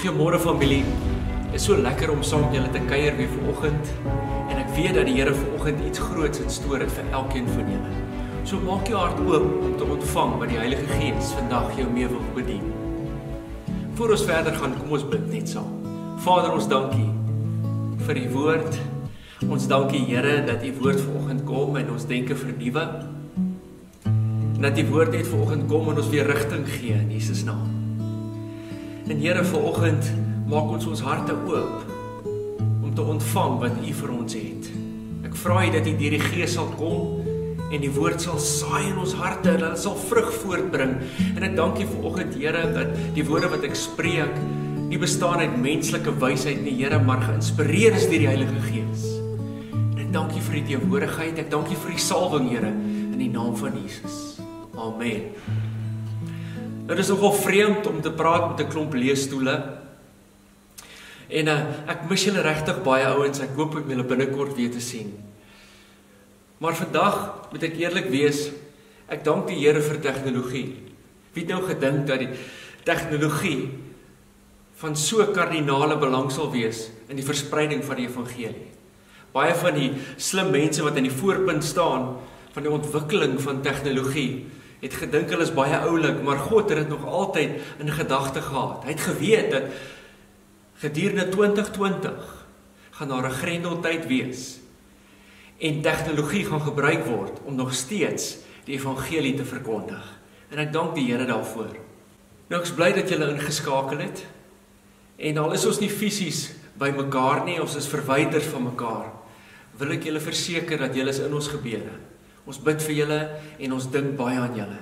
Goeiemôre familie. Dit is so lekker om saam met julle te kuier weer vanoggend. En ek weet dat die Here vanoggend iets groots in store het vir elkeen van julle. So maak jou hart oop om te ontvang wat die Heilige Gees vandag jou mee wil bedien. Voor ons verder gaan, kom ons bid net saam. Vader, ons dankie vir die woord. Ons dankie Here dat die woord vanoggend kom en ons denke vernuwe. En dat die woord net vanoggend kom en ons weer rigting gee in Jesus naam. En Here, vanoggend maak ons harte oop om te ontvang wat U vir ons het. Ek vra U dat U deur die Gees sal kom en die woord sal saai in ons harte, dat dit sal vrug voortbring. En ek dank U vanoggend, Here, dat die woorde wat ek spreek nie bestaan uit menslike wysheid nie, Here, maar geïnspireer is deur die Heilige Gees. En ek dank U vir die teenwoordigheid, ek dank U vir die salwing, Here, in die naam van Jesus. Amen. Dit is nogal vreemd om te praat met 'n klomp leesstoele. En ek mis julle regtig baie ouens, ek hoop om julle binnekort weer te sien. Maar vandag, moet ek eerlik wees, ek dank die Here vir tegnologie. Wie het nou gedink dat die tegnologie van so kardinale belang sal wees in die verspreiding van die evangelie? Baie van die slim mense wat in die voorpunt staan van die ontwikkeling van tegnologie, het gedink hulle is baie oulik, maar God het dit nog altyd in gedagte gehad. Hy het geweet dat gedurende 2020 gaan daar 'n grendeltyd wees en tegnologie gaan gebruik word om nog steeds die evangelie te verkondig. En ek dank die Here daarvoor. Nou ek is bly dat julle ingeskakel het. En al is ons nie fisies by mekaar nie, ons is verwyderd van mekaar, wil ek julle verseker dat julle is in ons gebede. Ons bid vir julle en ons dink baie aan julle.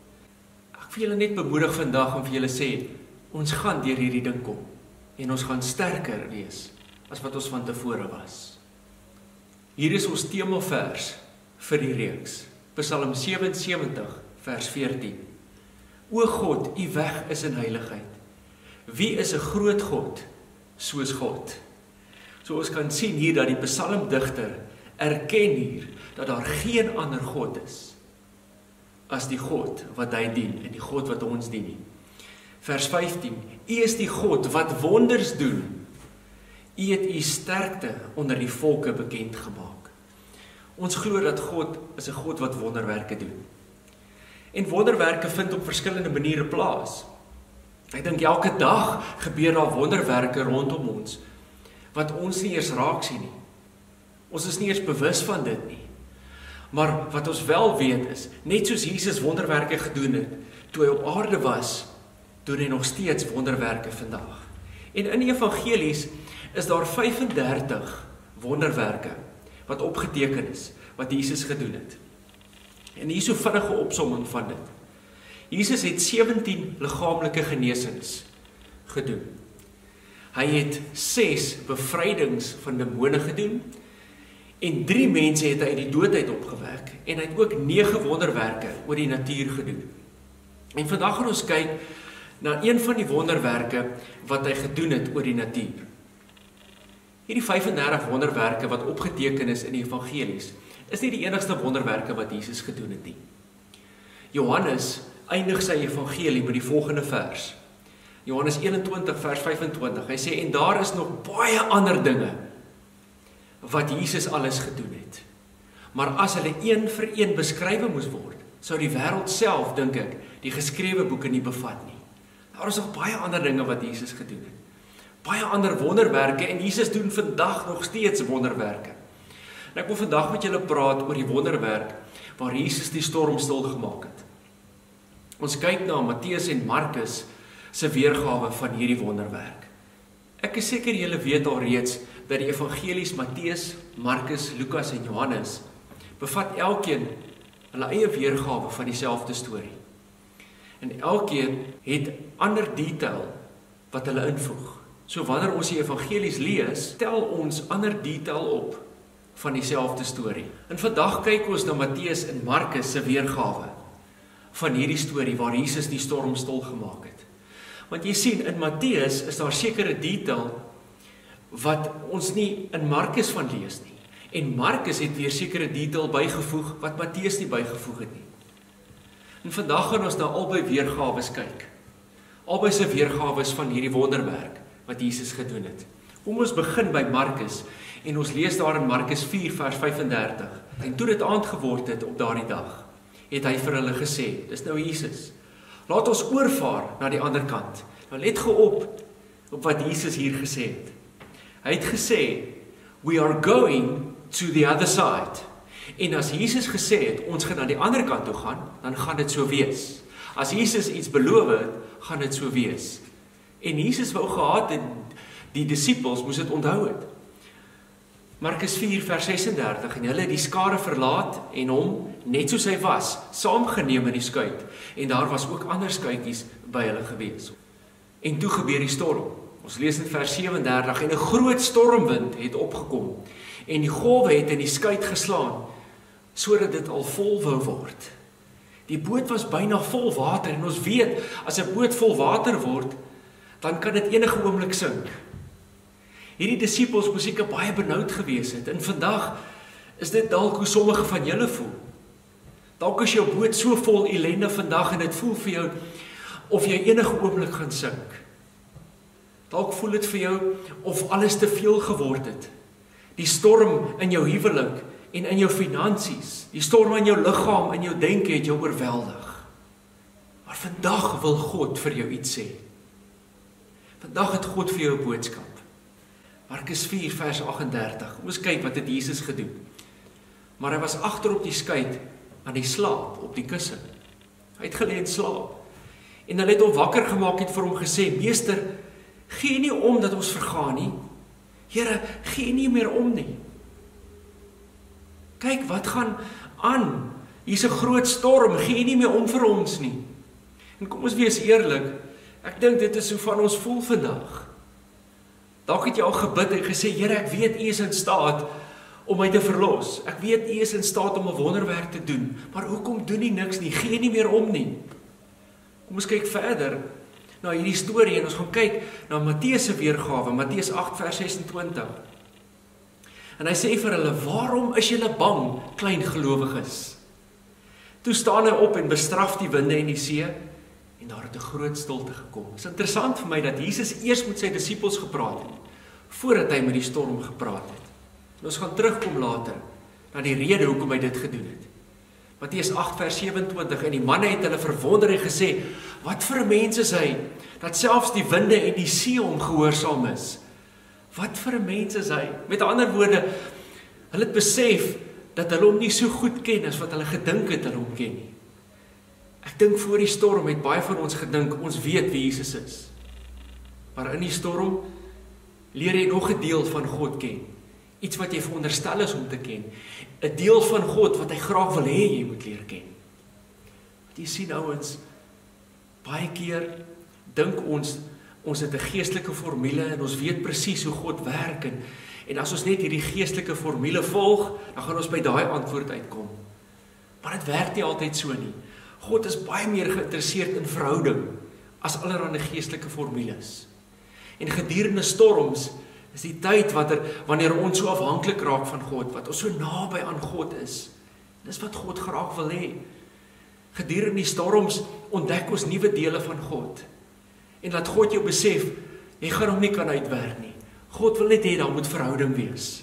Ek wil julle net bemoedig vandag om vir julle sê, ons gaan deur hierdie ding kom en ons gaan sterker wees as wat ons van tevore was. Hier is ons temelvers vir die reeks, Psalm 77 vers 14. O God, U weg is in heiligheid. Wie is 'n groot God soos God? So ons kan sien hier dat die psalmdigter erken hier dat daar geen ander God is as die God wat hy dien en die God wat ons dien nie. Vers 15, U is die God wat wonders doen. U het U sterkte onder die volke bekend gemaak. Ons glo dat God is 'n God wat wonderwerke doen. En wonderwerke vind op verskillende maniere plaas. Ek dink elke dag gebeur daar wonderwerke rondom ons wat ons nie eers raak sien nie. Ons is nie eers bewus van dit nie. Maar wat ons wel weet is, net soos Jesus wonderwerke gedoen het, toe hy op aarde was, doen hy nog steeds wonderwerke vandag. En in die evangelies is daar 35 wonderwerke wat opgeteken is, wat Jesus gedoen het. En hier is so vinnige opsomming van dit. Jesus het 17 liggaamlike genesings gedoen. Hy het 6 bevrydings van demone gedoen, en 3 mense het hy uit die doodheid opgewek, en hy het ook 9 wonderwerke oor die natuur gedoen. En vandag gaan ons kyk na een van die wonderwerke wat hy gedoen het oor die natuur. Hierdie 35 wonderwerke wat opgeteken is in die evangelies, is nie die enigste wonderwerke wat Jesus gedoen het nie. Johannes eindig sy evangelie met die volgende vers. Johannes 21 vers 25, hy sê, en daar is nog baie ander dinge wat Jesus alles gedoen het. Maar as hulle een vir een beskrywe moes word, sou die wêreld self, dink ek, die geskrewe boeke nie bevat nie. Daar is nog baie ander dinge wat Jesus gedoen het. Baie ander wonderwerke, en Jesus doen vandag nog steeds wonderwerke. En ek wil vandag met julle praat oor die wonderwerk waar Jesus die storm stil gemaak het. Ons kyk na Matteus en Markus se weergawe van hierdie wonderwerk. Ek is seker julle weet al reeds dat die evangelies Matteus, Markus, Lukas en Johannes bevat elkeen hulle eie weergawe van dieselfde storie. En elkeen het ander detail wat hulle invoeg. So wanneer ons die evangelies lees, tel ons ander detail op van dieselfde storie. En vandag kyk ons na Matteus en Markus se weergawe van hierdie storie waar Jesus die storm stil gemaak het. Want jy sien, in Matteus is daar sekere detail wat ons nie in Markus van lees nie. En Markus het weer sekere detail bygevoeg wat Matteus nie bygevoeg het nie. En vandag gaan ons na albei weergawes kyk. Albei se weergawes van hierdie wonderwerk wat Jesus gedoen het. Kom ons begin by Markus en ons lees daar in Markus 4 vers 35. En toe dit aand geword het op daardie dag, het hy vir hulle gesê, dis nou Jesus, laat ons oorvaar na die ander kant. Nou let op wat Jesus hier gesê het. Hy het gesê, we are going to the other side. En as Jesus gesê het, ons gaan na die ander kant toe gaan, dan gaan dit so wees. As Jesus iets beloof het, gaan dit so wees. En Jesus wou gehad het, die disippels moes dit onthou het. Markus 4 vers 36, en hulle het die skare verlaat en hom, net soos hy was, saamgeneem in die skuit. En daar was ook ander skuitjies by hulle gewees. En toe gebeur die storm. Ons lees in vers 37, en 'n groot stormwind het opgekom, en die golwe het in die skuit geslaan, sodat dit al vol wou word. Die boot was byna vol water, en ons weet, as 'n boot vol water word, dan kan dit enige oomblik sink. Hierdie disippels moes seker baie benoud gewees het, en vandag is dit dalk hoe sommige van julle voel. Dalk is jou boot so vol ellende vandag, en dit voel vir jou, of jy enige oomblik gaan sink. Dalk voel dit vir jou, of alles te veel geword het. Die storm in jou huwelik, en in jou finansies, die storm in jou liggaam, in jou denke het jou oorweldig. Maar vandag wil God vir jou iets sê. Vandag het God vir jou 'n boodskap. Markus 4 vers 38, kom ons kyk wat het Jesus gedoen. Maar hy was agter op die skuit, aan die slaap, op die kussing. Hy het gelê en slaap. En hulle het hom wakker gemaak en vir hom gesê, Meester, gee nie om dat ons vergaan nie. Here, gee nie meer om nie. Kyk, wat gaan aan? Hier's 'n groot storm, gee nie meer om vir ons nie. En kom ons wees eerlik, ek dink dit is hoe van ons voel vandag. Dalk het jy al gebid en gesê, Here, ek weet U is in staat om my te verlos. Ek weet U is in staat om 'n wonderwerk te doen, maar hoekom doen U niks nie? Gee nie meer om nie. Kom ons kyk verder na hierdie storie en ons gaan kyk na Matteus se weergawe, Matteus 8 vers 26. En hy sê vir hulle, waarom is julle bang, klein gelowiges? Toe staan hy op en bestraf die winde en die see, en daar het 'n groot stilte gekom. Het is interessant vir my dat Jesus eers met sy disippels gepraat het, voordat hy met die storm gepraat het. En ons gaan terugkom later, na die rede hoekom hy dit gedoen het. Matteus 8 vers 27, en die manne het hulle verwonder en gesê, wat vir 'n mens is hy, dat selfs die winde en die see hom gehoorsaam is? Wat vir 'n mens is hy? Met ander woorde, hulle het besef, dat hulle hom nie so goed ken, as wat hulle gedink het hulle hom ken nie. Ek dink voor die storm het baie van ons gedink, ons weet wie Jesus is. Maar in die storm, leer jy nog 'n deel van God ken. Iets wat jy veronderstel is om te ken. 'n Deel van God wat hy graag wil hê jy moet leer ken. Want jy sien ouens, baie keer dink ons het 'n geestelike formule en ons weet presies hoe God werk en as ons net hierdie geestelike formule volg, dan gaan ons by daai antwoord uitkom. Maar dit werk nie altyd so nie. God is baie meer geïnteresseerd in verhouding as allerlei geestelike formules. En gedurende storms is die tyd wanneer ons so afhanklik raak van God, wat ons so naby aan God is. Dis wat God graag wil hê. Gedurende die storms ontdek ons nuwe dele van God. En laat God jou besef, jy gaan hom nie kan uitwerk nie. God wil net hê daar moet verhouding wees.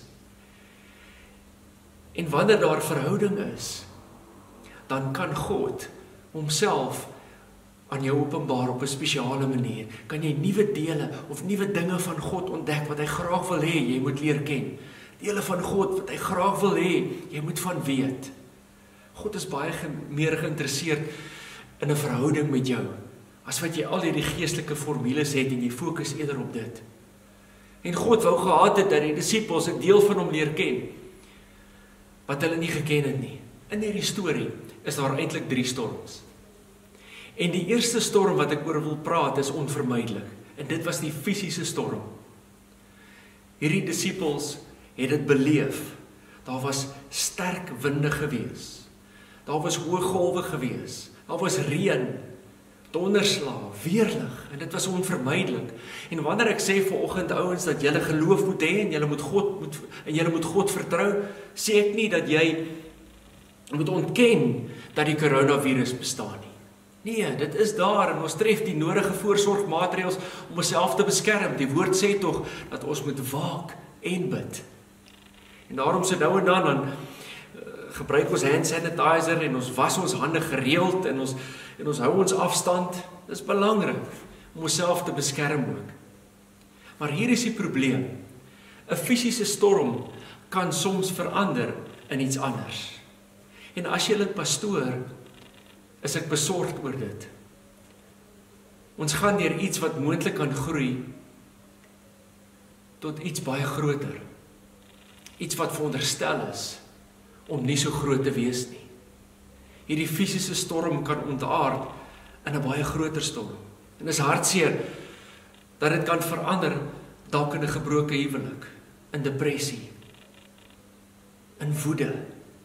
En wanneer daar verhouding is, dan kan God homself aan jou openbaar op 'n spesiale manier. Kan jy nuwe dele of nuwe dinge van God ontdek wat hy graag wil hê jy moet leer ken. Dele van God wat hy graag wil hê jy moet van weet. God is baie meer geïnteresseerd in 'n verhouding met jou, as wat jy al hierdie geestelike formules het en jy fokus eerder op dit. En God wou gehad het dat die disippels 'n deel van hom leer ken, wat hulle nie geken het nie. In hierdie storie is daar eintlik 3 storms. En die eerste storm wat ek oor wil praat is onvermydelik. En dit was die fisiese storm. Hierdie disippels het dit beleef. Daar was sterk winde gewees. Daar was hoë golwe gewees. Daar was reën, donderslae, weerlig. En dit was onvermydelik. En wanneer ek sê vanoggend ouens dat julle geloof moet hê en julle moet God vertrou, sê ek nie dat jy moet ontken dat die coronavirus bestaan nie. Nee, dit is daar en ons tref die nodige voorsorgmaatreëls om onsself te beskerm. Die woord sê tog dat ons moet waak en bid. En daarom so nou en dan gebruik ons hand sanitizer en ons was ons hande gereeld en ons hou ons afstand. Dis belangrik om onsself te beskerm ook. Maar hier is die probleem. 'n Fisiese storm kan soms verander in iets anders. En as jy 'n pastoor, is ek besorgd oor dit. Ons gaan deur iets wat moontlik kan groei tot iets baie groter. Iets wat veronderstel is om nie so groot te wees nie. Hierdie fisiese storm kan ontaard in 'n baie groter storm. En is hartseer dat dit kan verander dalk in 'n gebroke huwelik, in depressie, in woede.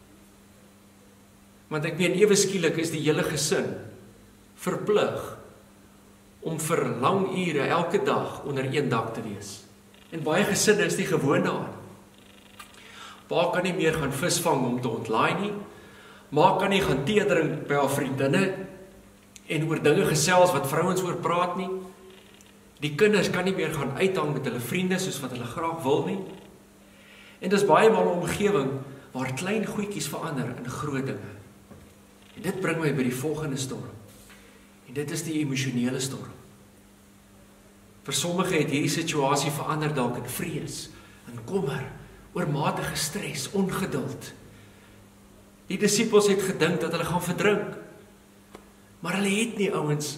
Want ek meen ewe skielik is die hele gesin verplig om vir lang ure elke dag onder een dak te wees. En baie gesinne is nie gewoond daaraan. Pa kan nie meer gaan visvang om te ontlaai nie. Ma kan nie gaan tee drink by haar vriendinne en oor dinge gesels wat vrouens oor praat nie. Die kinders kan nie meer gaan uithang met hulle vriende soos wat hulle graag wil nie. En dis baie maal 'n omgewing waar klein goedjies verander in groot dinge. En dit bring my by die volgende storm. En dit is die emosionele storm. Vir sommige het hierdie situasie verander dalk in vrees, in kommer, oormatige stres, ongeduld. Die disippels het gedink dat hulle gaan verdrink. Maar hulle het nie, ouens.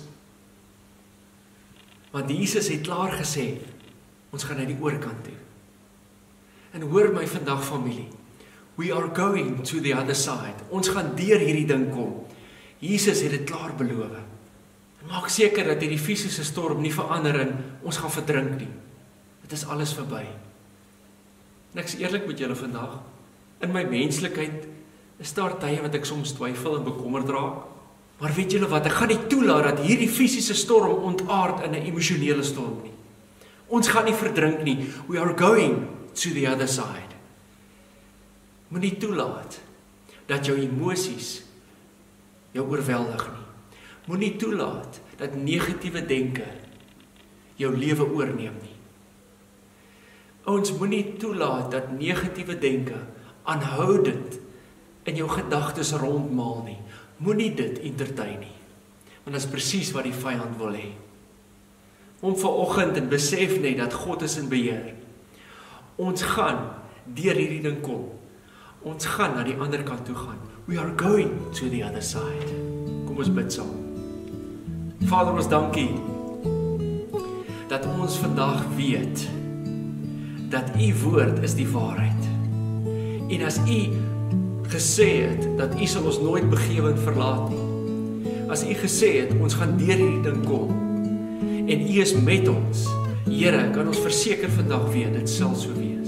Want Jesus het klaar gesê, ons gaan na die oorkant toe. En hoor my vandag familie, we are going to the other side. Ons gaan deur hierdie ding kom. Jesus het dit klaar beloof. Maak seker dat hierdie fisiese storm nie verander en ons gaan verdrink nie. Dit is alles verby. En ek is eerlik met julle vandag, in my menslikheid is daar tye wat ek soms twyfel en bekommerd raak. Maar weet julle wat, ek gaan nie toelaat dat hierdie fisiese storm ontaard in 'n emosionele storm nie. Ons gaan nie verdrink nie. We are going to the other side. Moenie toelaat dat jou emosies jou oorweldig nie. Moenie toelaat dat negatiewe denke jou lewe oorneem nie. Ons moenie toelaat dat negatiewe denke aanhoudend in jou gedagtes rondmaal nie. Moenie dit entertain nie. Want dit is presies wat die vyand wil hê. Om vanoggend en besef net dat God is in beheer. Ons gaan deur hierdie ding kom. Ons gaan na die ander kant toe gaan. We are going to the other side. Kom ons bid saam. Vader, ons dankie dat ons vandag weet dat U woord is die waarheid. En as U gesê het dat U sal ons nooit begewe en verlaat nie. As U gesê het ons gaan deur hierdie ding kom en U is met ons. Here, kan ons verseker vandag weet dit sal so wees.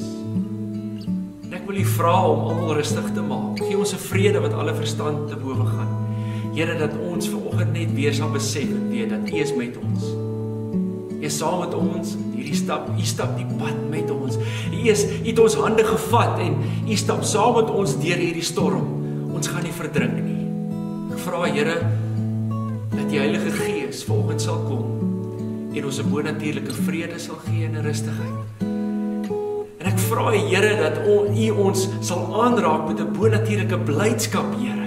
En ek wil U vra om almal rustig te maak. Gee ons 'n vrede wat alle verstand te bowe gaan. Here, dat ons vanoggend net weer sal besef en weet dat U is met ons. U is saam met ons, U stap die pad met ons. U het ons hande gevat en U stap saam met ons deur hierdie storm. Ons gaan nie verdrink nie. Ek vra, Here, dat die Heilige Gees vanoggend sal kom en ons 'n bonatuurlike vrede sal gee en 'n rustigheid. En ek vra, Here, dat U ons sal aanraak met 'n bonatuurlike blydskap, Here.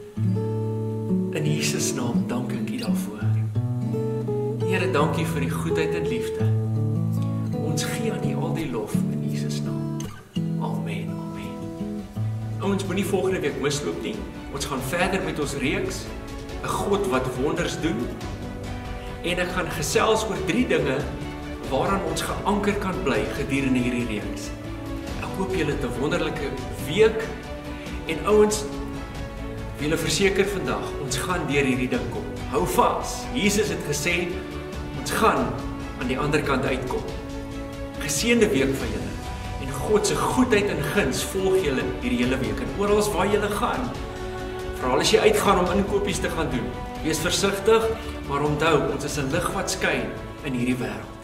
In Jesus naam dank ek U daarvoor. Here, dankie vir die goedheid en liefde. Ons gee aan U al die lof in Jesus naam. Amen, amen. Ons moenie volgende week misloop nie. Ons gaan verder met ons reeks, 'n God wat wonders doen. En ek gaan gesels oor 3 dinge waaraan ons geanker kan bly gedurende hierdie reeks. Ek hoop julle het 'n wonderlike week. En ouens, julle verseker vandag, ons gaan deur hierdie ding kom. Hou vas. Jesus het gesê, ons gaan aan die ander kant uitkom. Geseënde week vir julle. En God se goedheid en guns volg julle hierdie hele week. En oral waar julle gaan, veral as jy uitgaan om inkopies te gaan doen, wees versigtig, maar onthou, ons is 'n lig wat skyn in hierdie wêreld.